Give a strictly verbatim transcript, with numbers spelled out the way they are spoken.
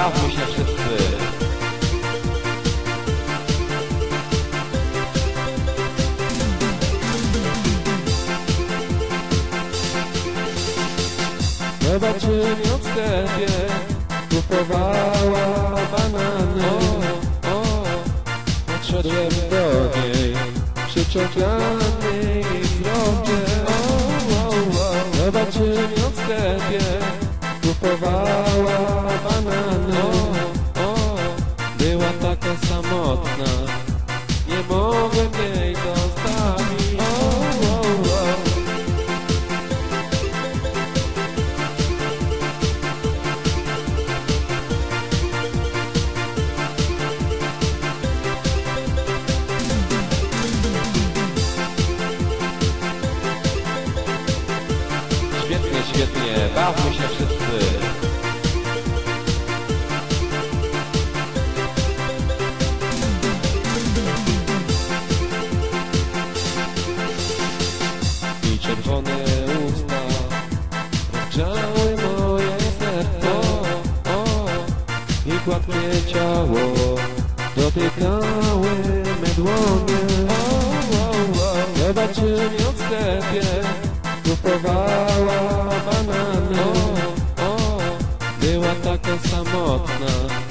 bawmy się wszyscy. Zobaczyli ją w sklepie, kupowała banany. O, o, podszedłem do niej, przyciągany wzrokiem. O, o, o. Zobaczyli ją w sklepie, kupowała banany. O, o, była taka samotna, nie mogłem jej zostawić. O, o, o. Świetnie, świetnie, bawmy się wszyscy. I czerwone usta rozgrzały moje serce. O, o, i gładkie ciało dotykały me dłonie. O, o, o. Zobaczyli ją w sklepie, kupowała banany. O, o, była taka samotna,